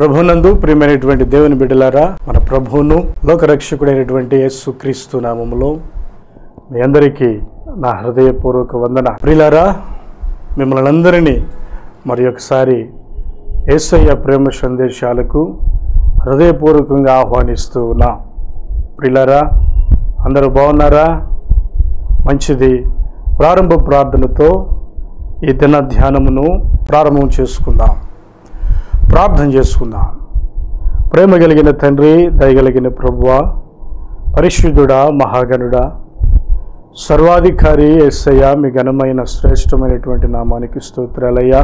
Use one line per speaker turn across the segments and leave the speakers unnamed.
ప్రభునందు ప్రియమైనటువంటి దేవుని బిడ్డలారా, మన ప్రభువును లోకరక్షకుడైనటువంటి యేసుక్రీస్తు నామములో మీ అందరికీ నా హృదయపూర్వక వందన. ప్రియులారా, మిమ్మల్ని అందరినీ మరి ఒకసారి యేసయ్య ప్రేమ సందేశాలకు హృదయపూర్వకంగా ఆహ్వానిస్తూ ఉన్నా. ప్రియులారా, అందరూ బాగున్నారా? మంచిది. ప్రారంభ ప్రార్థనతో ఈ దిన ధ్యానమును ప్రారంభం చేసుకుందాం. ప్రార్థన చేసుకుందాం. ప్రేమ కలిగిన తండ్రి, దయగలిగిన ప్రభువా, పరిశుద్ధుడా, మహాగణుడా, సర్వాధికారి యేసయ్య, మీ ఘనమైన శ్రేష్టమైనటువంటి నామానికి స్తోత్రాలయ్యా.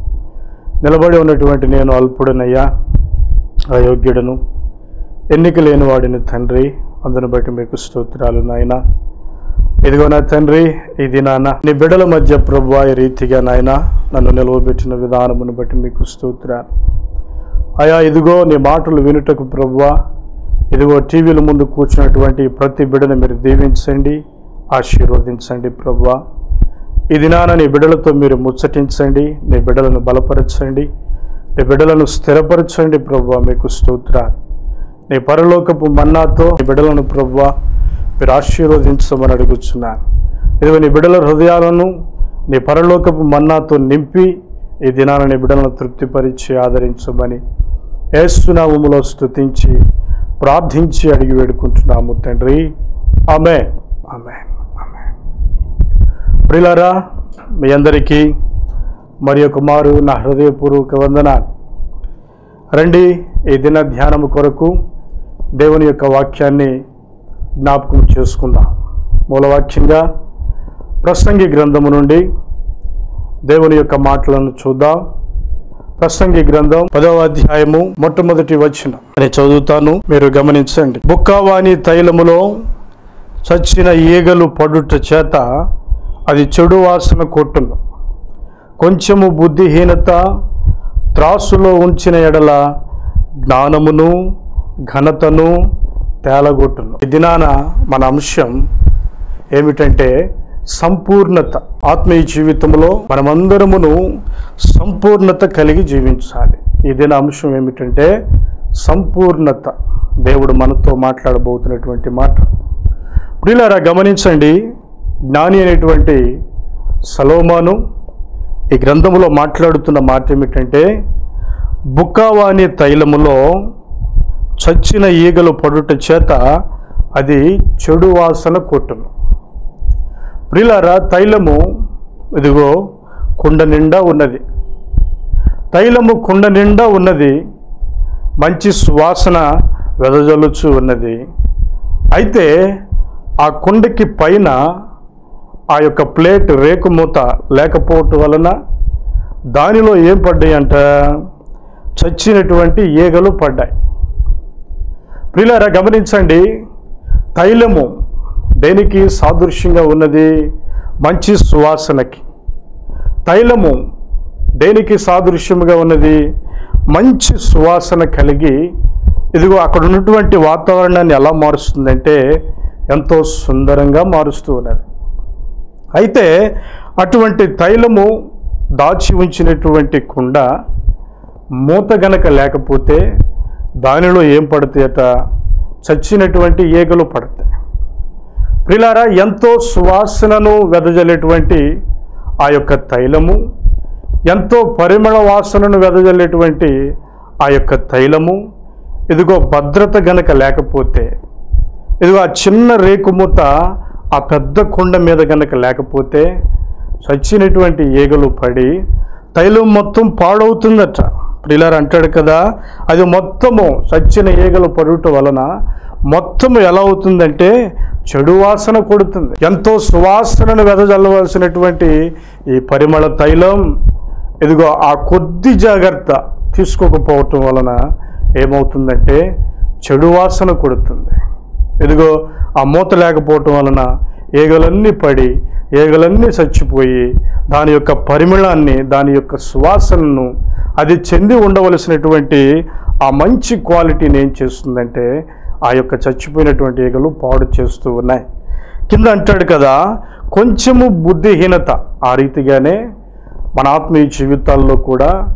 నిలబడి ఉన్నటువంటి నేను అల్పుడనయ్యా, అయోగ్యుడను, ఎన్నిక లేని వాడిని తండ్రి. అందును బట్టి మీకు స్తోత్రాలు నాయన. ఇదిగో నా తండ్రి, ఈ దినాన నీ బిడ్డల మధ్య ప్రభువా ఈ రీతిగా నాయన నన్ను నిలవబెట్టిన విధానమును బట్టి మీకు స్తోత్రాలు అయా. ఇదిగో నీ మాటలు వినుటకు ప్రభువా, ఇదిగో టీవీల ముందు కూర్చున్నటువంటి ప్రతి బిడ్డను మీరు దీవించండి, ఆశీర్వదించండి ప్రభువా. ఈ దినాన నీ బిడ్డలతో మీరు ముచ్చటించండి, నీ బిడ్డలను బలపరచండి, నీ బిడ్డలను స్థిరపరచండి ప్రభువా. మీకు స్తోత్రాలు. నీ పరలోకపు మన్నాతో నీ బిడ్డలను ప్రభువా మీరు ఆశీర్వదించమని అడుగుచున్నాను. ఇదిగో నీ బిడ్డల హృదయాలను నీ పరలోకపు మన్నాతో నింపి ఈ దినాన నీ బిడ్డలను తృప్తిపరిచి ఆదరించమని యేసు నామములో స్తుతించి ప్రార్థించి అడిగి వేడుకుంటున్నాము తండ్రి. ఆమేన్, ఆమేన్, ఆమేన్. ప్రియులారా, మీ అందరికీ మరి ఒక మారు నా హృదయపూర్వక వందనాలు. రండి, ఈ దిన ధ్యానము కొరకు దేవుని యొక్క వాక్యాన్ని జ్ఞాపకం చేసుకుందాం. మూలవాక్యంగా ప్రసంగి గ్రంథము నుండి దేవుని యొక్క మాటలను చూద్దాం. ప్రసంగి గ్రంథం 10వ అధ్యాయము మొట్టమొదటి వచనం అని చదువుతాను, మీరు గమనించండి. బుక్కావాని తైలములో చచ్చిన ఈగలు పడుట చేత అది చెడు వాసన కొట్టును. కొంచెము బుద్ధిహీనత త్రాసులో ఉంచిన ఎడల జ్ఞానమును ఘనతను తేలగొట్టును. ఈ దినాన మన అంశం ఏమిటంటే సంపూర్ణత. ఆత్మీయ జీవితంలో మనమందరమును సంపూర్ణత కలిగి జీవించాలి. ఈ దిన అంశం ఏమిటంటే సంపూర్ణత. దేవుడు మనతో మాట్లాడబోతున్నటువంటి మాట. ప్రియులారా, గమనించండి. జ్ఞాని అనేటువంటి సొలొమోను ఈ గ్రంథములో మాట్లాడుతున్న మాట ఏమిటంటే, బుక్కావాని తైలములో చచ్చిన ఈగలు పడుట చేత అది చెడు వాసన కొట్టును. ప్రియులారా, తైలము ఇదిగో కుండ నిండా ఉన్నది. తైలము కుండ నిండా ఉన్నది, మంచి సువాసన వెదజల్లుచు ఉన్నది. అయితే ఆ కుండకి పైన ఆ యొక్క ప్లేట్ రేకుమూత లేకపోవటం వలన దానిలో ఏం పడ్డాయి అంట? చచ్చినటువంటి ఈగలు పడ్డాయి. ప్రియులారా, గమనించండి. తైలము దేనికి సాదృశ్యంగా ఉన్నది? మంచి సువాసనకి. తైలము దేనికి సాదృశ్యముగా ఉన్నది? మంచి సువాసన కలిగి ఇదిగో అక్కడ ఉన్నటువంటి వాతావరణాన్ని ఎలా మారుస్తుందంటే ఎంతో సుందరంగా మారుస్తూ ఉన్నది. అయితే అటువంటి తైలము దాచి ఉంచినటువంటి కుండ మూత గనక లేకపోతే దానిలో ఏం పడతాయట? చచ్చినటువంటి ఈగలు పడతాయి. ప్రియులారా, ఎంతో సువాసనను వెదజల్లేటువంటి ఆ యొక్క తైలము, ఎంతో పరిమళ వాసనను వెదజల్లేటువంటి ఆ యొక్క తైలము ఇదిగో భద్రత గనక లేకపోతే, ఇదిగో ఆ చిన్న రేకుమూత ఆ పెద్ద కుండ మీద గనక లేకపోతే చచ్చినటువంటి ఈగలు పడి తైలం మొత్తం పాడవుతుందట. ప్రియులారా, అంటాడు కదా, అది మొత్తము చచ్చిన ఈగలు పడుట వలన మొత్తము ఎలా అవుతుందంటే చెడు వాసన కొడుతుంది. ఎంతో సువాసనను వెదజల్లవలసినటువంటి ఈ పరిమళ తైలం ఇదిగో ఆ కొద్ది జాగ్రత్త తీసుకోకపోవటం వలన ఏమవుతుందంటే చెడు వాసన కొడుతుంది. ఇదిగో ఆ మూత లేకపోవటం వలన ఈగలన్నీ పడి ఈగలన్నీ చచ్చిపోయి దాని యొక్క పరిమళాన్ని, దాని యొక్క సువాసనను, అది చెంది ఉండవలసినటువంటి ఆ మంచి క్వాలిటీని ఏం చేస్తుందంటే ఆ యొక్క చచ్చిపోయినటువంటి ఈగలు పాడు చేస్తూ ఉన్నాయి. కింద అంటాడు కదా, కొంచెము బుద్ధిహీనత. ఆ రీతిగానే మన ఆత్మీయ జీవితాల్లో కూడా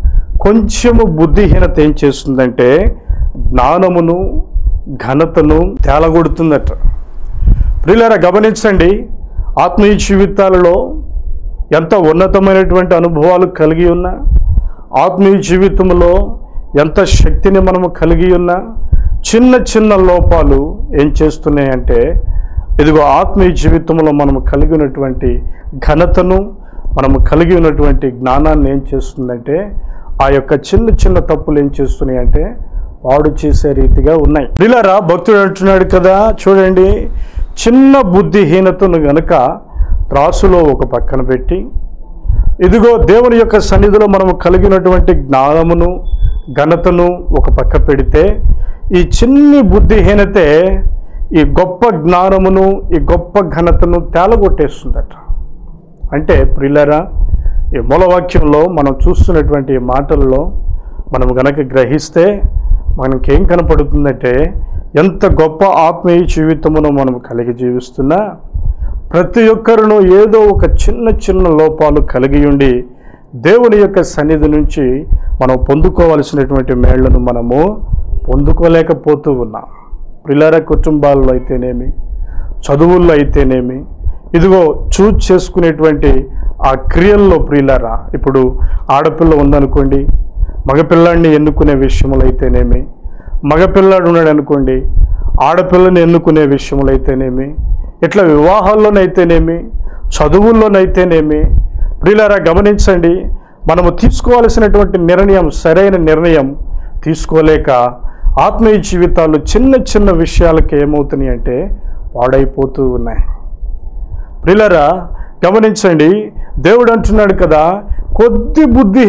కొంచెము బుద్ధిహీనత ఏం చేస్తుందంటే జ్ఞానమును ఘనతను తేలగొడుతుందట. ప్రియులారా గమనించండి, ఆత్మీయ జీవితాలలో ఎంత ఉన్నతమైనటువంటి అనుభవాలు కలిగి ఉన్నా, ఆత్మీయ జీవితంలో ఎంత శక్తిని మనము కలిగి ఉన్నా, చిన్న చిన్న లోపాలు ఏం చేస్తున్నాయంటే ఇదిగో ఆత్మీయ జీవితంలో మనము కలిగి ఉన్నటువంటి ఘనతను, మనము కలిగి ఉన్నటువంటి జ్ఞానాన్ని ఏం చేస్తుందంటే ఆ యొక్క చిన్న చిన్న తప్పులు ఏం చేస్తున్నాయంటే పాడు చేసే రీతిగా ఉన్నాయి. ప్రియులారా భక్తుడు అంటున్నాడు కదా, చూడండి, చిన్న బుద్ధిహీనతను గనుక త్రాసులో ఒక పక్కన పెట్టి ఇదిగో దేవుని యొక్క సన్నిధిలో మనము కలిగినటువంటి జ్ఞానమును ఘనతను ఒక పక్క పెడితే ఈ చిన్ని బుద్ధిహీనతే ఈ గొప్ప జ్ఞానమును ఈ గొప్ప ఘనతను తేలగొట్టేస్తుందట. అంటే ప్రియులారా ఈ మూలవాక్యంలో మనం చూస్తున్నటువంటి మాటల్లో మనం గనక గ్రహిస్తే మనకేం కనపడుతుందంటే ఎంత గొప్ప ఆత్మీయ జీవితమును మనం కలిగి జీవిస్తున్నా ప్రతి ఒక్కరును ఏదో ఒక చిన్న చిన్న లోపాలు కలిగి ఉండి దేవుని యొక్క సన్నిధి నుంచి మనం పొందుకోవాల్సినటువంటి మేళ్లను మనము పొందుకోలేకపోతూ ఉన్నాం. ప్రియులారా కుటుంబాల్లో అయితేనేమి, చదువుల్లో అయితేనేమి, ఇదిగో చూజ్ చేసుకునేటువంటి ఆ క్రియల్లో ప్రియులారా, ఇప్పుడు ఆడపిల్ల ఉందనుకోండి, మగపిల్లాడిని ఎన్నుకునే విషయంలో అయితేనేమి, మగపిల్లాడు ఉన్నాడు అనుకోండి, ఆడపిల్లని ఎన్నుకునే విషయంలో అయితేనేమి, ఇట్లా వివాహాల్లోనైతేనేమి, చదువుల్లోనైతేనేమి, ప్రియులారా గమనించండి, మనము తీసుకోవాల్సినటువంటి నిర్ణయం సరైన నిర్ణయం తీసుకోలేక ఆత్మీయ జీవితాలు చిన్న చిన్న విషయాలకి ఏమవుతున్నాయి అంటే పాడైపోతూ ఉన్నాయి. ప్రియులారా గమనించండి, దేవుడు అంటున్నాడు కదా, కొద్ది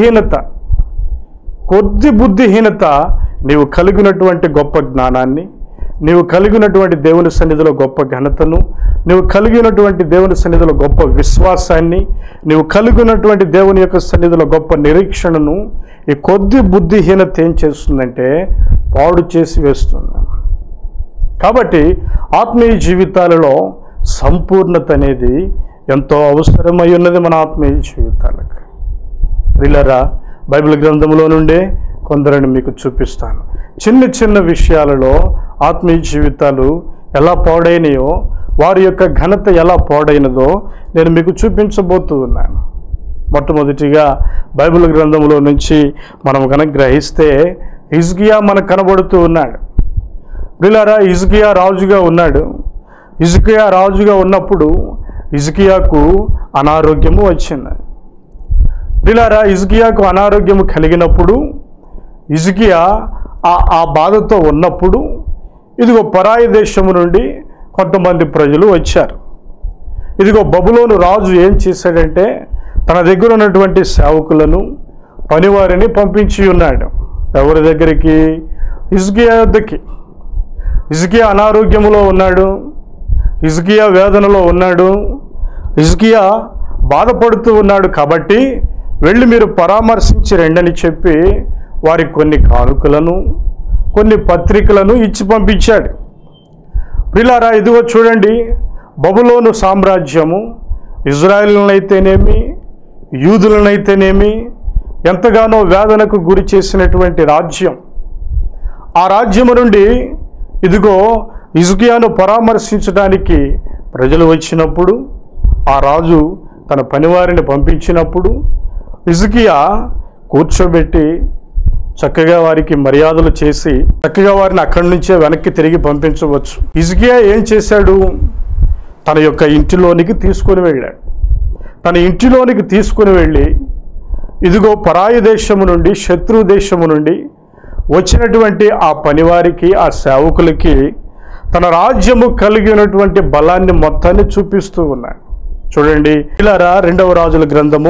బుద్ధిహీనత నీవు కలిగినటువంటి గొప్ప జ్ఞానాన్ని, నీవు కలిగినటువంటి దేవుని సన్నిధిలో గొప్ప ఘనతను, నీవు కలిగినటువంటి దేవుని సన్నిధిలో గొప్ప విశ్వాసాన్ని, నీవు కలిగినటువంటి దేవుని యొక్క సన్నిధిలో గొప్ప నిరీక్షణను ఈ కొద్ది బుద్ధిహీనత ఏం చేస్తుందంటే పాడు చేసి వేస్తుంది. కాబట్టి ఆత్మీయ జీవితాలలో సంపూర్ణత అనేది ఎంతో అవసరమై ఉన్నది మన ఆత్మీయ జీవితాలకు. ప్రియులారా బైబిల్ గ్రంథంలో నుండే కొందరిని మీకు చూపిస్తాను. చిన్న చిన్న విషయాలలో ఆత్మీయ జీవితాలు ఎలా పాడైనయో, వారి యొక్క ఘనత ఎలా పాడైనదో నేను మీకు చూపించబోతూ ఉన్నాను. మొట్టమొదటిగా బైబిల్ గ్రంథంలో నుంచి మనం కనుక గ్రహిస్తే హిజ్కియా మనకు కనబడుతూ ఉన్నాడు. ప్రియులారా హిజ్కియా రాజుగా ఉన్నాడు. హిజ్కియా రాజుగా ఉన్నప్పుడు హిజ్కియాకు అనారోగ్యము వచ్చింది. ప్రియులారా హిజ్కియాకు అనారోగ్యము కలిగినప్పుడు హిజ్కియా ఆ బాధతో ఉన్నప్పుడు ఇదిగో పరాయి దేశము నుండి కొంతమంది ప్రజలు వచ్చారు. ఇదిగో బబులోను రాజు ఏం చేశాడంటే తన దగ్గర ఉన్నటువంటి సేవకులను, పనివారిని పంపించి ఉన్నాడు. ఎవరి దగ్గరికి? హిజ్కియా వద్దకి. హిజ్కియా అనారోగ్యములో ఉన్నాడు, హిజ్కియా వేదనలో ఉన్నాడు, హిజ్కియా బాధపడుతూ ఉన్నాడు. కాబట్టి వెళ్ళి మీరు పరామర్శించి రెండని చెప్పి వారికి కొన్ని కానుకలను, కొన్ని పత్రికలను ఇచ్చి పంపించాడు. ప్రియులారా ఇదిగో చూడండి, బబులోను సామ్రాజ్యము ఇజ్రాయేలునైతేనేమి, యూదులనైతేనేమి ఎంతగానో వేదనకు గురి చేసినటువంటి రాజ్యం. ఆ రాజ్యము నుండి ఇదిగో హిజ్కియాను పరామర్శించడానికి ప్రజలు వచ్చినప్పుడు, ఆ రాజు తన పనివారిని పంపించినప్పుడు హిజ్కియా కూర్చోబెట్టి చక్కగా వారికి మర్యాదలు చేసి చక్కగా వారిని అక్కడి నుంచే వెనక్కి తిరిగి పంపించవచ్చు. హిజ్కియా ఏం చేశాడు? తన యొక్క ఇంటిలోనికి తీసుకొని వెళ్ళాడు. తన ఇంటిలోనికి తీసుకుని వెళ్ళి ఇదిగో పరాయి దేశము నుండి, శత్రు దేశము నుండి వచ్చినటువంటి ఆ పనివారికి, ఆ సేవకులకి తన రాజ్యము కలిగి ఉన్నటువంటి బలాన్ని మొత్తాన్ని చూపిస్తూ ఉన్నాడు. చూడండి ప్రియులారా, 2వ రాజుల గ్రంథము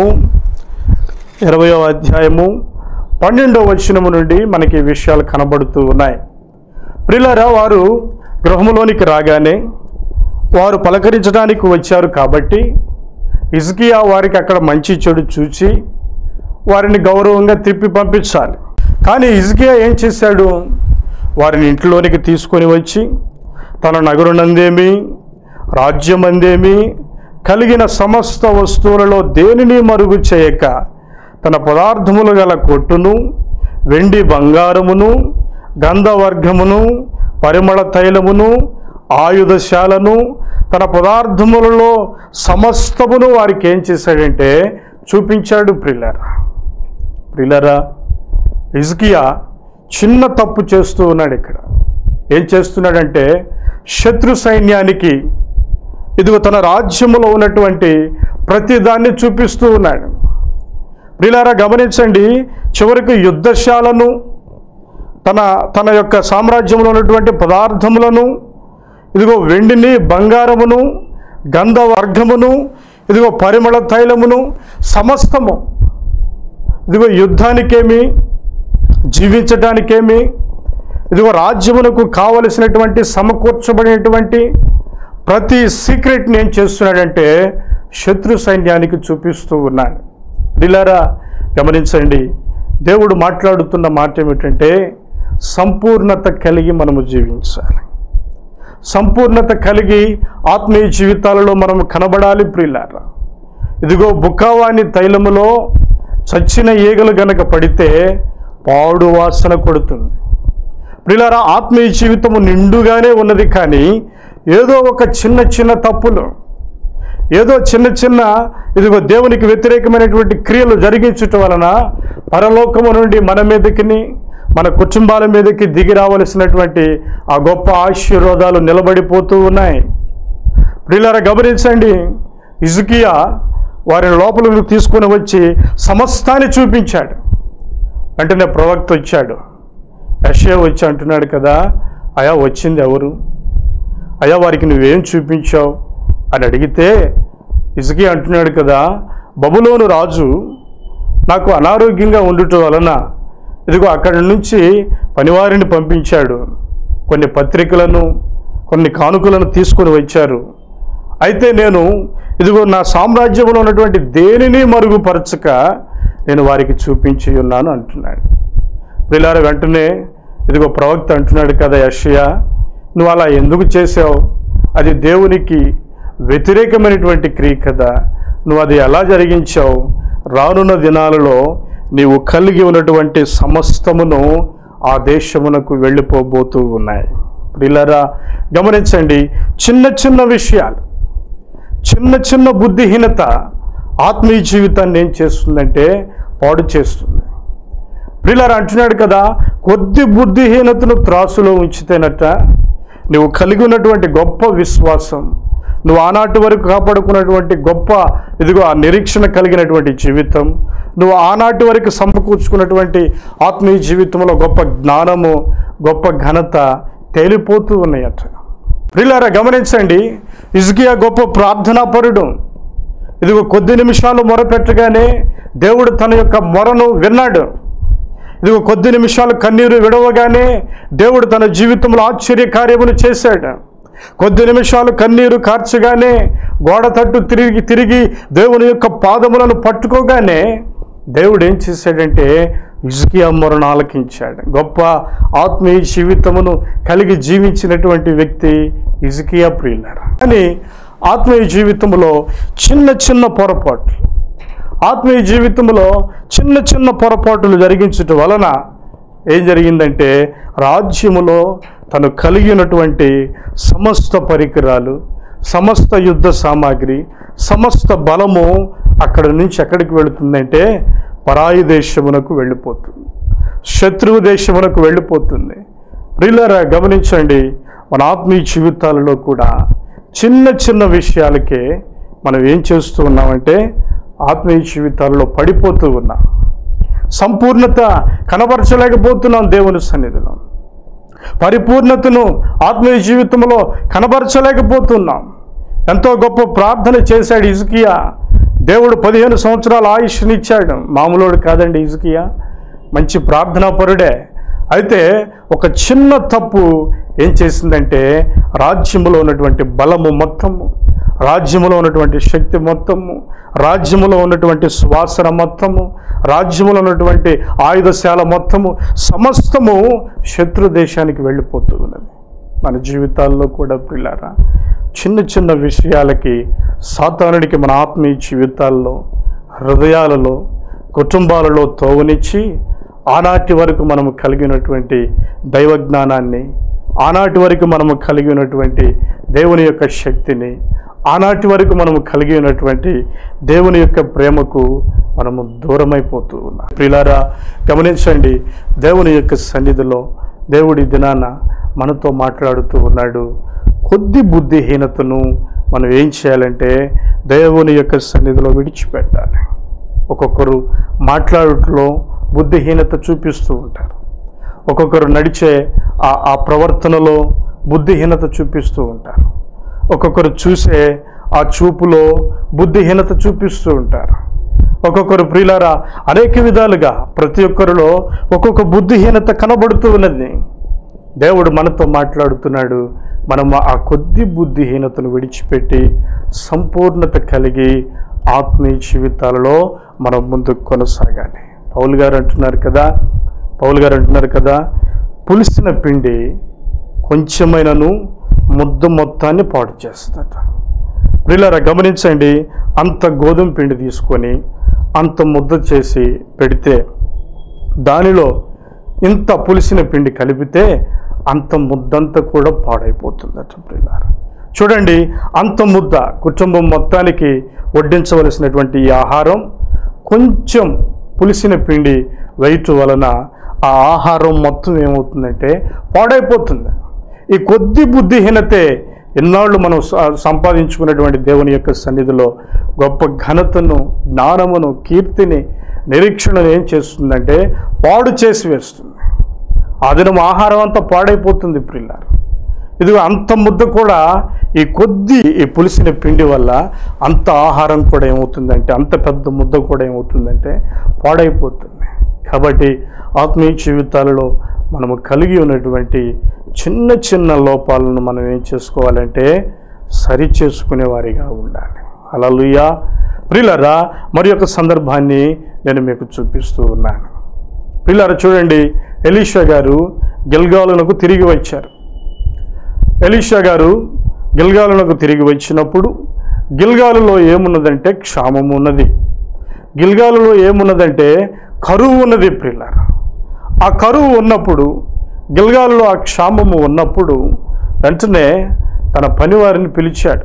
20వ అధ్యాయము 12వ వచనము నుండి మనకి ఈ విషయాలు కనబడుతూ ఉన్నాయి. ప్రియులారా వారు గృహములోనికి రాగానే వారు పలకరించడానికి వచ్చారు కాబట్టి హిజ్కియా వారికి అక్కడ మంచి చెడు చూచి వారిని గౌరవంగా తిప్పి పంపించాలి. కానీ హిజ్కియా ఏం చేశాడు? వారిని ఇంట్లోనికి తీసుకొని వచ్చి తన నగరునందేమి, రాజ్యమందేమి కలిగిన సమస్త వస్తువులలో దేనిని మరుగు చేయక తన పదార్థములు గల కొట్టును, వెండి బంగారమును, గంధవర్గమును, పరిమళ తైలమును, ఆయుధశాలను, తన పదార్థములలో సమస్తమును వారికి ఏం చేశాడంటే చూపించాడు. ప్రియులారా, హిజ్కియా చిన్న తప్పు చేస్తూ ఉన్నాడు. ఇక్కడ ఏం చేస్తున్నాడంటే శత్రు సైన్యానికి ఇదిగో తన రాజ్యములో ఉన్నటువంటి ప్రతి దాన్ని చూపిస్తూ ఉన్నాడు. ప్రియులారా, గమనించండి, చివరికి యుద్ధశాలను, తన యొక్క సామ్రాజ్యంలో ఉన్నటువంటి పదార్థములను, ఇదిగో వెండిని, బంగారమును, గంధవర్గమును, ఇదిగో పరిమళ తైలమును, సమస్తము, ఇదిగో యుద్ధానికేమి, జీవించటానికేమి, ఇదిగో రాజ్యమునకు కావలసినటువంటి సమకూర్చబడినటువంటి ప్రతి సీక్రెట్ని ఏం చేస్తున్నాడంటే శత్రు సైన్యానికి చూపిస్తూ ఉన్నాడు. ప్రియులారా, గమనించండి, దేవుడు మాట్లాడుతున్న మాట ఏమిటంటే సంపూర్ణత కలిగి మనము జీవించాలి. సంపూర్ణత కలిగి ఆత్మీయ జీవితాలలో మనం కనబడాలి. ప్రియులారా, ఇదిగో బుకావాని తైలములో చచ్చిన ఈగలు గనక పడితే పాడు వాసన కొడుతుంది. ప్రియులారా, ఆత్మీయ జీవితము నిండుగానే ఉన్నది, కానీ ఏదో ఒక చిన్న తప్పులు, ఏదో చిన్న ఇదిగో దేవునికి వ్యతిరేకమైనటువంటి క్రియలు జరిగించటం వలన పరలోకము నుండి మన మీదకి, మన కుటుంబాల మీదకి దిగి రావలసినటువంటి ఆ గొప్ప ఆశీర్వాదాలు నిలబడిపోతూ ఉన్నాయి. ప్రియులారా, గమనించండి, హిజ్కియా వారిని లోపలికి తీసుకొని వచ్చి సమస్తాన్ని చూపించాడు. వెంటనే ప్రవక్త వచ్చాడు, యెషయా వచ్చి అంటున్నాడు కదా, అయా వచ్చింది ఎవరు? అయ్యా వారికి నువ్వేం చూపించావు అని అడిగితే హిజ్కియా అంటున్నాడు కదా, బబులోను రాజు నాకు అనారోగ్యంగా ఉండటం వలన ఇదిగో అక్కడి నుంచి పనివారిని పంపించాడు, కొన్ని పత్రికలను, కొన్ని కానుకలను తీసుకొని వచ్చారు. అయితే నేను ఇదిగో నా సామ్రాజ్యంలో ఉన్నటువంటి దేనిని మరుగుపరచక నేను వారికి చూపించి ఉన్నాను అంటున్నాడు. ప్రియులారా, వెంటనే ఇదిగో ప్రవక్త అంటున్నాడు కదా, యెషయా నువ్వు అలా ఎందుకు చేసావు? అది దేవునికి వ్యతిరేకమైనటువంటి క్రియ కదా, నువ్వు అది ఎలా జరిగించావు? రానున్న దినాలలో నీవు కలిగి ఉన్నటువంటి సమస్తమును ఆ దేశమునకు వెళ్ళిపోబోతూ ఉన్నాయి. ప్రియులారా, గమనించండి, చిన్న విషయాలు, చిన్న బుద్ధిహీనత ఆత్మీయ జీవితాన్ని ఏం చేస్తుందంటే పాడు చేస్తుంది. ప్రియులారా, అంటున్నాడు కదా, కొద్ది బుద్ధిహీనతను త్రాసులో ఉంచితేనట నువ్వు కలిగి ఉన్నటువంటి గొప్ప విశ్వాసం, నువ్వు ఆనాటి వరకు కాపాడుకున్నటువంటి గొప్ప ఇదిగో ఆ నిరీక్షణ కలిగినటువంటి జీవితం, నువ్వు ఆనాటి వరకు సమకూర్చుకున్నటువంటి ఆత్మీయ జీవితంలో గొప్ప జ్ఞానము, గొప్ప ఘనత తేలిపోతూ ఉన్నాయట. ప్రియులారా, గమనించండి, హిజ్కియా గొప్ప ప్రార్థనాపరుడు. ఇదిగో కొద్ది నిమిషాలు మొరపెట్టగానే దేవుడు తన యొక్క మొరను విన్నాడు. ఇదిగో కొద్ది నిమిషాలు కన్నీరు విడవగానే దేవుడు తన జీవితంలో ఆశ్చర్య కార్యములు చేశాడు. కొద్ది నిమిషాలు కన్నీరు కార్చగానే గోడ తట్టు తిరిగి దేవుని యొక్క పాదములను పట్టుకోగానే దేవుడు ఏం చేశాడంటే హిజ్కియా మొరను ఆలకించాడు. గొప్ప ఆత్మీయ జీవితమును కలిగి జీవించినటువంటి వ్యక్తి హిజ్కియా. ప్రియులారా, కానీ ఆత్మీయ జీవితంలో చిన్న పొరపాట్లు, ఆత్మీయ జీవితంలో చిన్న పొరపాటులు జరిగించటం వలన ఏం జరిగిందంటే రాజ్యములో తను కలిగి ఉన్నటువంటి సమస్త పరికరాలు, సమస్త యుద్ధ సామాగ్రి, సమస్త బలము అక్కడి నుంచి ఎక్కడికి వెళుతుందంటే పరాయి దేశమునకు వెళ్ళిపోతుంది, శత్రువు దేశమునకు వెళ్ళిపోతుంది. ప్రియులారా, గమనించండి, మన ఆత్మీయ జీవితాలలో కూడా చిన్న విషయాలకే మనం ఏం చేస్తూ ఉన్నామంటే ఆత్మీయ జీవితాలలో పడిపోతూ ఉన్నాం. సంపూర్ణత కనబరచలేకపోతున్నాం. దేవుని సన్నిధిలో పరిపూర్ణతను ఆత్మీయ జీవితంలో కనబరచలేకపోతున్నాం. ఎంతో గొప్ప ప్రార్థన చేశాడు హిజ్కియా. దేవుడు 15 సంవత్సరాల ఆయుష్నిచ్చాడు. మామూలుడు కాదండి హిజ్కియా, మంచి ప్రార్థనాపరుడే. అయితే ఒక చిన్న తప్పు ఏం చేసిందంటే రాజ్యములో ఉన్నటువంటి బలము మొత్తము, రాజ్యములో ఉన్నటువంటి శక్తి మొత్తము, రాజ్యములో ఉన్నటువంటి సువాసన మొత్తము, రాజ్యములో ఉన్నటువంటి ఆయుధశాల మొత్తము సమస్తము శత్రు దేశానికి వెళ్ళిపోతూ ఉన్నది. మన జీవితాల్లో కూడా ప్రియులారా, చిన్న విషయాలకి సాతానుడికి మన ఆత్మీయ జీవితాల్లో, హృదయాలలో కుటుంబాలలో తోవనిచ్చి ఆనాటి వరకు మనము కలిగినటువంటి దైవజ్ఞానాన్ని, ఆనాటి వరకు మనము కలిగి ఉన్నటువంటి దేవుని యొక్క శక్తిని, ఆనాటి వరకు మనము కలిగి ఉన్నటువంటి దేవుని యొక్క ప్రేమకు మనము దూరమైపోతూ ఉన్నాం. ప్రియులారా, గమనించండి, దేవుని యొక్క సన్నిధిలో దేవుడి దినాన మనతో మాట్లాడుతూ ఉన్నాడు. కొద్ది బుద్ధిహీనతను మనం ఏం చేయాలంటే దేవుని యొక్క సన్నిధిలో విడిచిపెట్టాలి. ఒక్కొక్కరు మాట్లాడటంలో బుద్ధిహీనత చూపిస్తూ ఉంటారు. ఒక్కొక్కరు నడిచే ఆ ప్రవర్తనలో బుద్ధిహీనత చూపిస్తూ ఉంటారు. ఒక్కొక్కరు చూసే ఆ చూపులో బుద్ధిహీనత చూపిస్తూ ఉంటారు. ఒక్కొక్కరు ప్రియులారా అనేక విధాలుగా ప్రతి ఒక్కరిలో ఒక్కొక్క బుద్ధిహీనత కనబడుతూ ఉన్నది. దేవుడు మనతో మాట్లాడుతున్నాడు. మనం ఆ కొద్ది బుద్ధిహీనతను విడిచిపెట్టి సంపూర్ణత కలిగి ఆత్మీయ జీవితాలలో మనం ముందుకు కొనసాగాలి. పౌలు గారు అంటున్నారు కదా, పులిసిన పిండి కొంచెమైనను ముద్ద మొత్తాన్ని పాడు చేస్తుందట. ప్రియులారా, గమనించండి, అంత గోధుమ పిండి తీసుకొని అంత ముద్ద చేసి పెడితే దానిలో ఇంత పులిసిన పిండి కలిపితే అంత ముద్దంతా కూడా పాడైపోతుందట. ప్రియులారా, చూడండి, అంత ముద్ద కుటుంబం మొత్తానికి వడ్డించవలసినటువంటి ఈ ఆహారం కొంచెం పులిసిన పిండి వేయటం వలన ఆ ఆహారం మొత్తం ఏమవుతుందంటే పాడైపోతుంది. ఈ కొద్ది బుద్ధిహీనతే ఎన్నాళ్ళు మనం సంపాదించుకున్నటువంటి దేవుని యొక్క సన్నిధిలో గొప్ప ఘనతను, జ్ఞానమును, కీర్తిని, నిరీక్షణను ఏం చేస్తుందంటే పాడు చేసి వేస్తుంది. ఆ దినం ఆహారం అంతా పాడైపోతుంది. ప్రియులారా, ఇదిగో అంత ముద్ద కూడా ఈ పులిసిన పిండి వల్ల అంత ఆహారం కూడా ఏమవుతుందంటే, అంత పెద్ద ముద్ద కూడా ఏమవుతుందంటే పాడైపోతుంది. కాబట్టి ఆత్మీయ జీవితాలలో మనము కలిగి ఉన్నటువంటి చిన్న చిన్న లోపాలను మనం ఏం చేసుకోవాలంటే సరి చేసుకునే వారిగా ఉండాలి. హల్లెలూయా. ప్రియులారా, మరి ఒక సందర్భాన్ని నేను మీకు చూపిస్తూ ఉన్నాను. ప్రియులారా, చూడండి, ఎలీషా గారు గిల్గాలునకు తిరిగి వచ్చారు. ఎలీషా గారు గిల్గాలునకు తిరిగి వచ్చినప్పుడు గిల్గాలులో ఏమున్నదంటే క్షామము ఉన్నది. గిల్గాలులో ఏమున్నదంటే కరువు ఉన్నది. ప్రియులారా, ఆ కరువు ఉన్నప్పుడు, గిల్గాలులో ఆ క్షామము ఉన్నప్పుడు వెంటనే తన పనివారిని పిలిచాడు.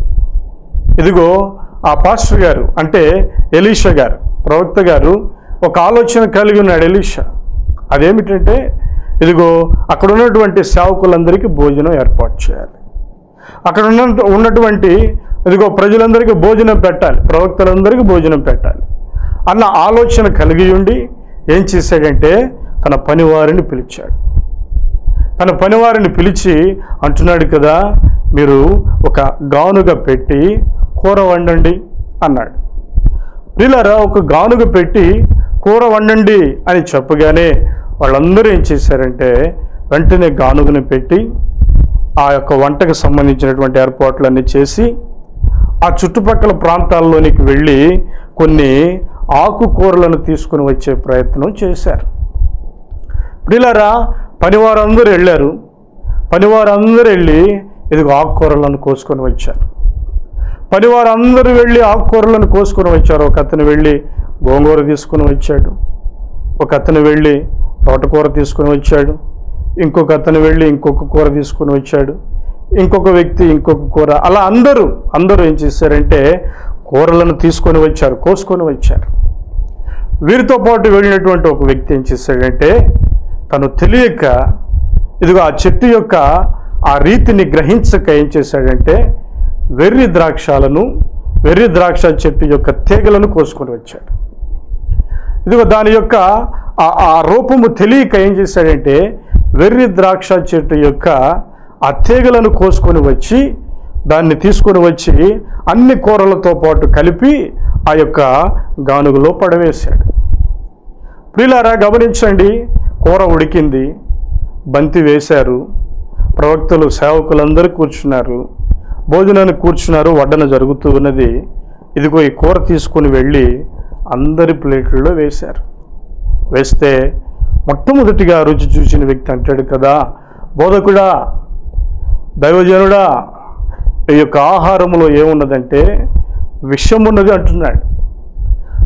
ఇదిగో ఆ పాస్టర్ గారు అంటే ఎలీషా గారు, ప్రవక్త గారు ఒక ఆలోచన కలిగి ఉన్నాడు ఎలీషా. అదేమిటంటే, ఇదిగో అక్కడ ఉన్నటువంటి సేవకులందరికీ భోజనం ఏర్పాటు చేయాలి. అక్కడ ఉన్నటువంటి ఇదిగో ప్రజలందరికీ భోజనం పెట్టాలి, ప్రవక్తలందరికీ భోజనం పెట్టాలి అన్న ఆలోచన కలిగి ఉండి ఏం చేశాడంటే తన పనివారిని పిలిచాడు. తన పనివారిని పిలిచి అంటున్నాడు కదా, మీరు ఒక గానుగ పెట్టి కూర వండండి అన్నాడు. ప్రియులారా, ఒక గానుగ పెట్టి కూర వండండి అని చెప్పగానే వాళ్ళందరూ ఏం చేశారంటే వెంటనే గానుగను పెట్టి ఆ యొక్క వంటకు సంబంధించినటువంటి ఏర్పాట్లన్నీ చేసి ఆ చుట్టుపక్కల ప్రాంతాల్లోనికి వెళ్ళి కొన్ని ఆకుకూరలను తీసుకుని వచ్చే ప్రయత్నం చేశారు. ప్రియులారా, పనివారందరూ వెళ్ళారు. పనివారందరూ వెళ్ళి ఇదిగో ఆకుకూరలను కోసుకొని వచ్చారు. పనివారందరూ వెళ్ళి ఆకుకూరలను కోసుకొని వచ్చారు. ఒక అతను వెళ్ళి గోంగూర తీసుకుని వచ్చాడు, ఒక అతను వెళ్ళి తోటకూర తీసుకుని వచ్చాడు, ఇంకొక అతను వెళ్ళి ఇంకొక కూర తీసుకుని వచ్చాడు, ఇంకొక వ్యక్తి ఇంకొక కూర. అలా అందరూ ఏం చేశారంటే కూరలను తీసుకొని వచ్చారు, కోసుకొని వచ్చారు. వీరితో పాటు వెళ్ళినటువంటి ఒక వ్యక్తి ఏం చేశాడంటే తను తెలియక ఇదిగో ఆ చెట్టు యొక్క ఆ రీతిని గ్రహించక ఏం చేశాడంటే వెర్రి ద్రాక్ష చెట్టు యొక్క తీగలను కోసుకొని వచ్చాడు. ఇదిగో దాని యొక్క ఆ రూపము తెలియక ఏం చేశాడంటే వెర్రి ద్రాక్ష చెట్టు యొక్క ఆ తీగలను కోసుకొని వచ్చి దాన్ని తీసుకొని వచ్చి అన్ని కూరలతో పాటు కలిపి ఆ యొక్క గానుగలో పడవేశాడు. ప్రియులారా, గమనించండి, కూర ఉడికింది, బంతి వేశారు, ప్రవక్తలు సేవకులందరూ కూర్చున్నారు, భోజనానికి కూర్చున్నారు, వడ్డన జరుగుతూ ఉన్నది. ఇదిగో ఈ కూర తీసుకుని వెళ్ళి అందరి ప్లేట్లలో వేశారు. వేస్తే మొట్టమొదటిగా రుచి చూసిన వ్యక్తి అంటాడు కదా, బోధకుడా, దైవజనుడా, ఈ యొక్క ఆహారంలో ఏమున్నదంటే విషం ఉన్నది అంటున్నాడు.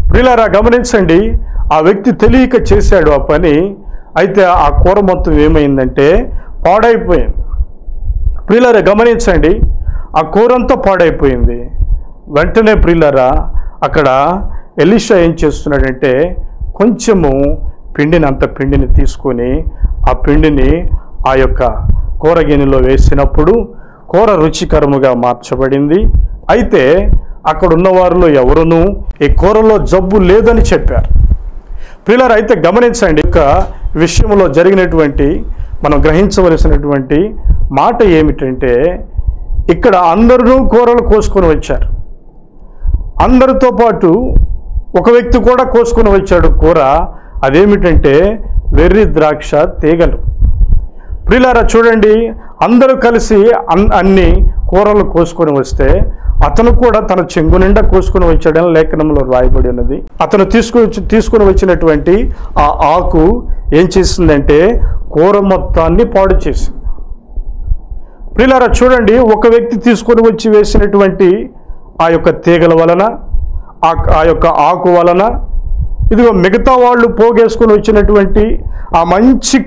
ప్రియులారా గమనించండి, ఆ వ్యక్తి తెలియక చేశాడు ఆ పని. అయితే ఆ కూర మొత్తం ఏమైందంటే పాడైపోయింది. ప్రియులారా గమనించండి, ఆ కూరంతా పాడైపోయింది. వెంటనే ప్రియులారా అక్కడ ఎలీషా ఏం చేస్తున్నాడంటే కొంచెము అంత పిండిని తీసుకొని ఆ పిండిని ఆ యొక్క కూర గిన్నెలో వేసినప్పుడు కూర రుచికరముగా మార్చబడింది. అయితే అక్కడ ఉన్న వారిలో ఎవరునూ ఈ కూరలో జబ్బు లేదని చెప్పారు. ప్రియులారా అయితే గమనించండి, ఒక విషయంలో జరిగినటువంటి మనం గ్రహించవలసినటువంటి మాట ఏమిటంటే, ఇక్కడ అందరూ కూరలు కోసుకొని వచ్చారు. అందరితో పాటు ఒక వ్యక్తి కూడా కోసుకొని వచ్చాడు కూర. అదేమిటంటే వెర్రి ద్రాక్ష తీగలు. ప్రియులారా చూడండి, అందరూ కలిసి అన్ని కూరలు కోసుకొని వస్తే అతను కూడా తన చెంగు నిండా కోసుకొని వచ్చాడని లేఖనంలో రాయబడి ఉన్నది. అతను తీసుకొని వచ్చినటువంటి ఆ ఆకు ఏం చేసిందంటే కూర మొత్తాన్ని పాడు చేసింది. ప్రియులారా చూడండి, ఒక వ్యక్తి తీసుకొని వచ్చి వేసినటువంటి ఆ యొక్క తీగల వలన, ఆ యొక్క ఆకు వలన, ఇదిగో మిగతా వాళ్ళు పోగేసుకొని వచ్చినటువంటి ఆ మంచి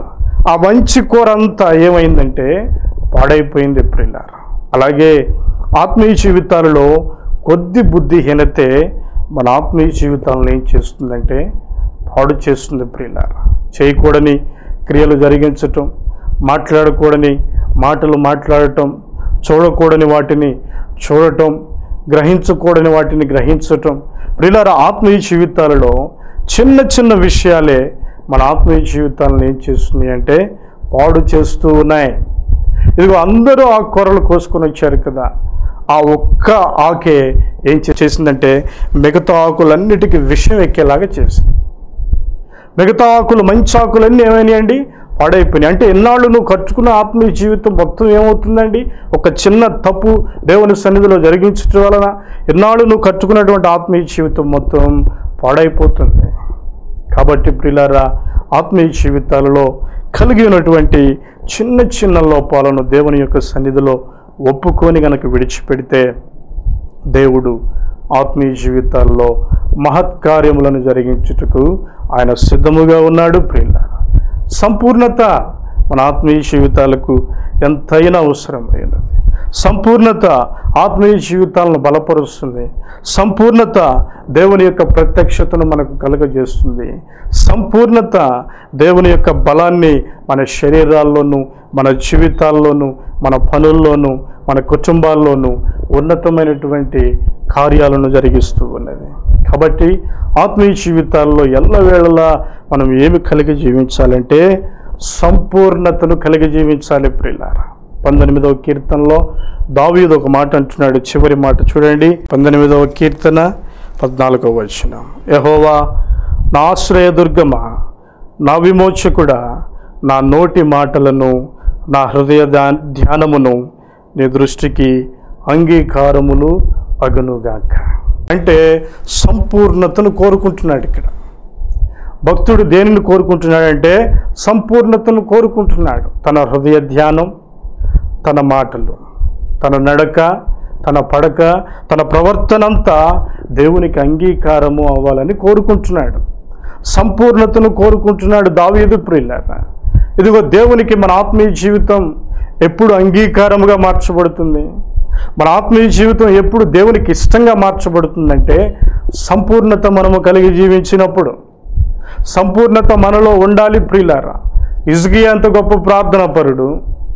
కూర అంతా ఏమైందంటే పాడైపోయింది. ప్రియులారా అలాగే ఆత్మీయ జీవితాలలో కొద్ది బుద్ధిహీనతే మన ఆత్మీయ జీవితాలను ఏం చేస్తుందంటే పాడు చేస్తుంది. ప్రియులారా చేయకూడని క్రియలు జరిగించటం, మాట్లాడకూడని మాటలు మాట్లాడటం, చూడకూడని వాటిని చూడటం, గ్రహించకూడని వాటిని గ్రహించటం. ప్రియులారా ఆత్మీయ జీవితాలలో చిన్న చిన్న విషయాలే మన ఆత్మీయ జీవితాలను ఏం చేస్తుంది అంటే పాడు చేస్తూ ఉన్నాయి. ఇదిగో అందరూ ఆ కూరలు కోసుకొని వచ్చారు కదా, ఆ ఒక్క ఆకే ఏం చేసిందంటే మిగతా ఆకులన్నిటికీ విషం ఎక్కేలాగా చేసింది. మిగతా ఆకులు, మంచి ఆకులన్నీ ఏమైనాయండి పాడైపోయినాయి. అంటే ఎన్నాళ్ళు నువ్వు ఖర్చుకున్న ఆత్మీయ జీవితం మొత్తం ఏమవుతుందండి, ఒక చిన్న తప్పు దేవుని సన్నిధిలో జరిగించడం వలన ఎన్నాళ్ళు నువ్వు ఖర్చుకున్నటువంటి ఆత్మీయ జీవితం మొత్తం పాడైపోతుంది. కాబట్టి ప్రియులారా ఆత్మీయ జీవితాలలో కలిగి ఉన్నటువంటి చిన్న చిన్న లోపాలను దేవుని యొక్క సన్నిధిలో ఒప్పుకొని గనక విడిచిపెడితే దేవుడు ఆత్మీయ జీవితాల్లో మహత్కార్యములను జరిగించుటకు ఆయన సిద్ధముగా ఉన్నాడు. ప్రియులారా సంపూర్ణత మన ఆత్మీయ జీవితాలకు ఎంతైనా అవసరమైనది. సంపూర్ణత ఆత్మీయ జీవితాలను బలపరుస్తుంది. సంపూర్ణత దేవుని యొక్క ప్రత్యక్షతను మనకు కలుగజేస్తుంది. సంపూర్ణత దేవుని యొక్క బలాన్ని మన శరీరాల్లోనూ, మన జీవితాల్లోనూ, మన పనుల్లోనూ, మన కుటుంబాల్లోనూ ఉన్నతమైనటువంటి కార్యాలను జరిగిస్తూ ఉన్నది. కాబట్టి ఆత్మీయ జీవితాల్లో ఎల్లవేళలా మనం ఏమి కలిగి జీవించాలంటే సంపూర్ణతను కలిగి జీవించాలి. ప్రియులారా 19వ కీర్తనలో దావీదు ఒక మాట అంటున్నాడు. చివరి మాట చూడండి, 19వ కీర్తన 14వ వచనం. యెహోవా నా ఆశ్రయదుర్గమా, నా విమోచకుడా, నా నోటి మాటలను, నా హృదయ ధ్యానమును నీ దృష్టికి అంగీకారములు అగునుగాక. అంటే సంపూర్ణతను కోరుకుంటున్నాడు. ఇక్కడ భక్తుడు దేనిని కోరుకుంటున్నాడంటే సంపూర్ణతను కోరుకుంటున్నాడు. తన హృదయ ధ్యానం, తన మాటలు, తన నడక, తన పడక, తన ప్రవర్తనంతా దేవునికి అంగీకారము అవ్వాలని కోరుకుంటున్నాడు. సంపూర్ణతను కోరుకుంటున్నాడు దావీదు. ప్రియులారా ఇదిగో దేవునికి మన ఆత్మీయ జీవితం ఎప్పుడు అంగీకారముగా మార్చబడుతుంది, మన ఆత్మీయ జీవితం ఎప్పుడు దేవునికి ఇష్టంగా మార్చబడుతుందంటే సంపూర్ణత మనము కలిగి జీవించినప్పుడు. సంపూర్ణత మనలో ఉండాలి. ప్రియులారా హిజ్కియా అంత గొప్ప ప్రార్థన పరుడు.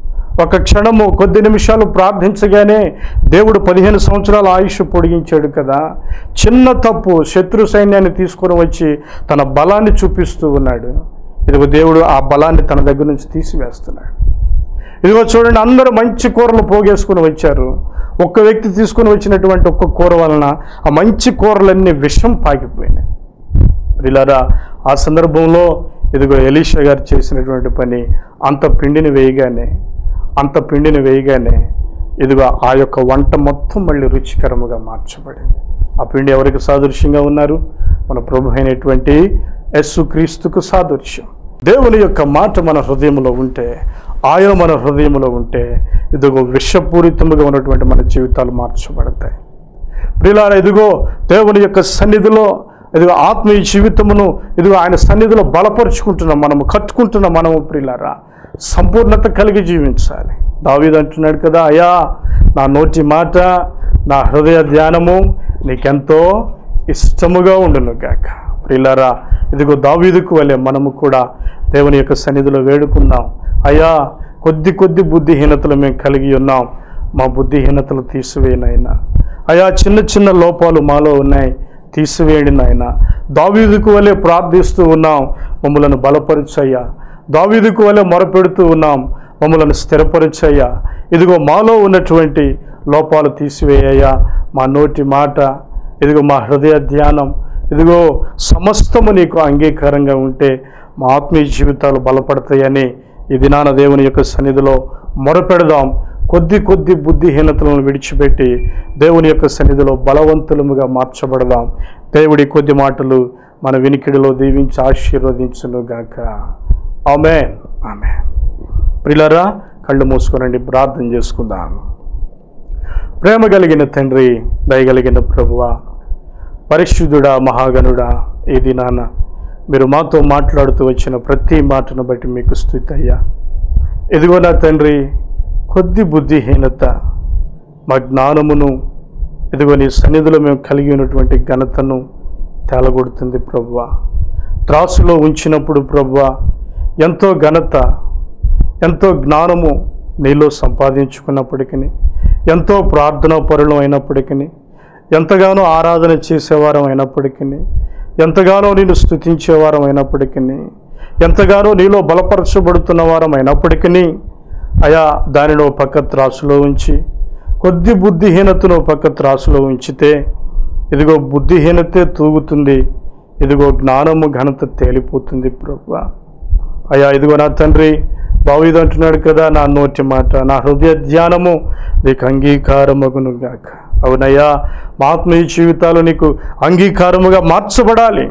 ఒక క్షణము కొద్ది నిమిషాలు ప్రార్థించగానే దేవుడు 15 సంవత్సరాల ఆయుష్ పొడిగించాడు కదా. చిన్న తప్పు శత్రు సైన్యాన్ని తీసుకొని వచ్చి తన బలాన్ని చూపిస్తూ ఉన్నాడు. ఇదిగో దేవుడు ఆ బలాన్ని తన దగ్గర నుంచి తీసివేస్తున్నాడు. ఇదిగో చూడండి, అందరూ మంచి కూరలు పోగేసుకుని వచ్చారు. ఒక్క వ్యక్తి తీసుకొని వచ్చినటువంటి ఒక్క కూర వలన ఆ మంచి కూరలన్నీ విషం పాకిపోయినాయి. ప్రియులారా ఆ సందర్భంలో ఇదిగో ఎలీషా గారు చేసినటువంటి పని, అంత పిండిని వేయగానే ఇదిగో ఆ యొక్క వంట మొత్తం మళ్ళీ రుచికరముగా మార్చబడింది. ఆ పిండి ఎవరికి సాదృశ్యంగా ఉన్నారు? మన ప్రభు అయినటువంటి యేసుక్రీస్తుకు సాదృశ్యం. దేవుని యొక్క మాట మన హృదయంలో ఉంటే, ఆయన మన హృదయంలో ఉంటే ఇదిగో విషపూరితముగా ఉన్నటువంటి మన జీవితాలు మార్చబడతాయి. ప్రియులారా ఇదిగో దేవుని యొక్క సన్నిధిలో ఇదిగో ఆత్మీయ జీవితమును ఇదిగో ఆయన సన్నిధిలో బలపరుచుకుంటున్నాం, మనము కట్టుకుంటున్నాం. మనము ప్రియులారా సంపూర్ణత కలిగి జీవించాలి. దావీదు అంటున్నాడు కదా, అయ్యా నా నోటి మాట నా హృదయ ధ్యానము నీకెంతో ఇష్టముగా ఉండును గాక. ప్రియులారా ఇదిగో దావీదుకు వలె మనము కూడా దేవుని యొక్క సన్నిధిలో వేడుకుందాం. అయ్యా కొద్ది బుద్ధిహీనతలు మేము కలిగి ఉన్నాం, మా బుద్ధిహీనతలు తీసివేయనైనా. అయ్యా చిన్న లోపాలు మాలో ఉన్నాయి, తీసివేయండి నాయన. దావీదుకు వలె ప్రార్థిస్తూ ఉన్నాం, మమ్మలను బలపరచయ్యా. దావీదుకు వలె మొరపెడుతూ ఉన్నాం, మమ్మలను స్థిరపరచయ్యా. ఇదిగో మాలో ఉన్నటువంటి లోపాలు తీసివేయ్యా. మా నోటి మాట ఇదిగో మా హృదయ ధ్యానం ఇదిగో సమస్తము నీకు అంగీకారంగా ఉంటే మా ఆత్మీయ జీవితాలు బలపడతాయని ఈ దినాన దేవుని యొక్క సన్నిధిలో మొరపెడదాం. కొద్ది బుద్ధిహీనతలను విడిచిపెట్టి దేవుని యొక్క సన్నిధిలో బలవంతులముగా మార్చబడదాం. దేవుడి కొద్ది మాటలు మన వినికిడిలో దీవించి ఆశీర్వదించును గాక. ఆమేన్, ఆమేన్. ప్రియులారా కళ్ళు మూసుకొనండి, ప్రార్థన చేసుకుందాం. ప్రేమ కలిగిన తండ్రి, దయగలిగిన ప్రభువా, పరిశుద్ధుడా, మహాగణుడా, ఈ దినాన మీరు మాతో మాట్లాడుతూ వచ్చిన ప్రతి మాటను బట్టి మీకు స్తుతి అయ్యా. ఇదిగో నా తండ్రి, కొద్ది బుద్ధిహీనత మా జ్ఞానమును ఇదిగో నీ సన్నిధిలో మేము కలిగి ఉన్నటువంటి ఘనతను తేలగొడుతుంది ప్రభువా. త్రాసులో ఉంచినప్పుడు ప్రభువా ఎంతో ఘనత, ఎంతో జ్ఞానము నీలో సంపాదించుకున్నప్పటికీ, ఎంతో ప్రార్థనా పరులం అయినప్పటికీ, ఎంతగానో ఆరాధన చేసేవారం అయినప్పటికీ, ఎంతగానో నేను స్తుతించేవారం అయినప్పటికీ, ఎంతగానో నీలో బలపరచబడుతున్న వారం అయినప్పటికీ, అయా దానిలో పక్క త్రాసులో ఉంచి కొద్ది బుద్ధిహీనతను పక్క త్రాసులో ఉంచితే ఇదిగో బుద్ధిహీనతే తూగుతుంది, ఇదిగో జ్ఞానము ఘనత తేలిపోతుంది ప్రభువా. అయ్యా ఇదిగో నా తండ్రి, దావీదు అంటున్నాడు కదా, నా నోటి మాట నా హృదయ ధ్యానము నీకు అంగీకారమగును గాక. అవునయ్యా, మా ఆత్మీయ జీవితాలు నీకు అంగీకారముగా మార్చబడాలి.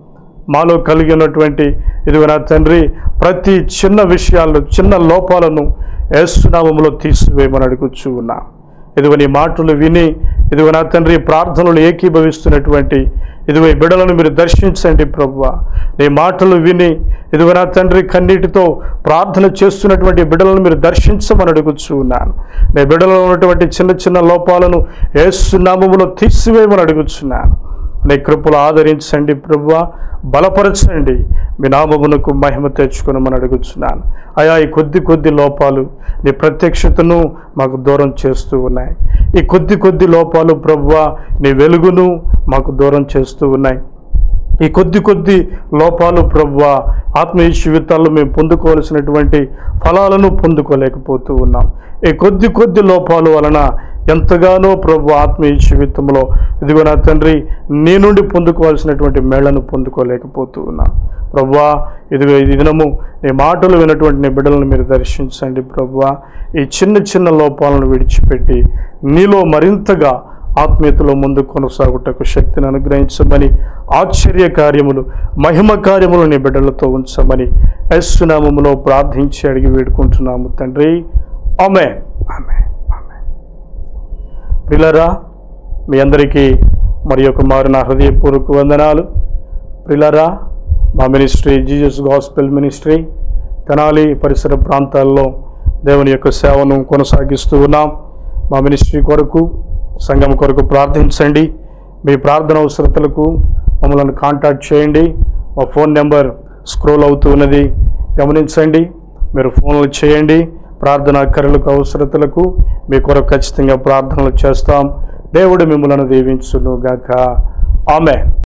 మాలో కలిగి ఉన్నటువంటి ఇదిగో నా తండ్రి ప్రతి చిన్న విషయాలను, చిన్న లోపాలను యేసు నామములో తీసివేయమని అడుగుచూ ఉన్నా. ఇదిగో నీ మాటలు విని ఇదిగో నా తండ్రి ప్రార్థనలు ఏకీభవిస్తున్నటువంటి ఇదిగో ఈ బిడ్డలను మీరు దర్శించండి ప్రభువా. నీ మాటలు విని ఇదిగో నా తండ్రి కన్నీటితో ప్రార్థన చేస్తున్నటువంటి బిడ్డలను మీరు దర్శించమని అడుగుచూ ఉన్నాను. నీ బిడ్డలో ఉన్నటువంటి చిన్న లోపాలను యేసు నామములో తీసివేయమని అడుగుచున్నాను. నీ కృపలు ఆదరించండి ప్రభువా, బలపరచండి, మీ నామమునకు మహిమ తెచ్చుకునమని అడుగుచున్నాను. అయా ఈ కొద్ది లోపాలు నీ ప్రత్యక్షతను మాకు దూరం చేస్తూ ఉన్నాయి. ఈ కొద్ది లోపాలు ప్రభువా నీ వెలుగును మాకు దూరం చేస్తూ ఉన్నాయి. ఈ కొద్ది లోపాలు ప్రభువా ఆత్మీయ జీవితాల్లో మేము పొందుకోవాల్సినటువంటి ఫలాలను పొందుకోలేకపోతూ ఉన్నాం. ఈ కొద్ది లోపాల వలన ఎంతగానో ప్రభు ఆత్మీయ జీవితంలో ఇదిగో నా తండ్రి నీ నుండి పొందుకోవాల్సినటువంటి మేళ్లను పొందుకోలేకపోతూ ఉన్నా ప్రభువా. ఇదిగో ఈ దినము నీ మాటలు వినటువంటి నీ బిడ్డలను మీరు దర్శించండి ప్రభువా. ఈ చిన్న లోపాలను విడిచిపెట్టి నీలో మరింతగా ఆత్మీయతలో ముందు కొనసాగుటకు శక్తిని అనుగ్రహించమని, ఆశ్చర్య కార్యములు, మహిమ కార్యములు నీ బిడ్డలతో ఉంచమని యేసు నామములో ప్రార్థించి అడిగి వేడుకుంటున్నాము తండ్రి. ఆమేన్, ఆమేన్, ఆమేన్. ప్రియులారా మీ అందరికీ మరి ఒక మారు నా హృదయపూర్వక వందనాలు. ప్రియులారా మా ministry Jesus gospel ministry Tenali పరిసర ప్రాంతాల్లో దేవుని యొక్క సేవను కొనసాగిస్తూ ఉన్నాం. మా మినిస్ట్రీ కొరకు, సంఘం కొరకు ప్రార్థించండి. మీ ప్రార్థన అవసరతలకు మమ్మల్ని కాంటాక్ట్ చేయండి. మా ఫోన్ నెంబర్ స్క్రోల్ అవుతూ ఉన్నది, గమనించండి. మీరు ఫోన్లు చేయండి. ప్రార్థనా అక్కర్లకు, అవసరతలకు మీ కొరకు ఖచ్చితంగా ప్రార్థనలు చేస్తాం. దేవుడు మిమ్మల్ని దీవించును గాక. ఆమేన్.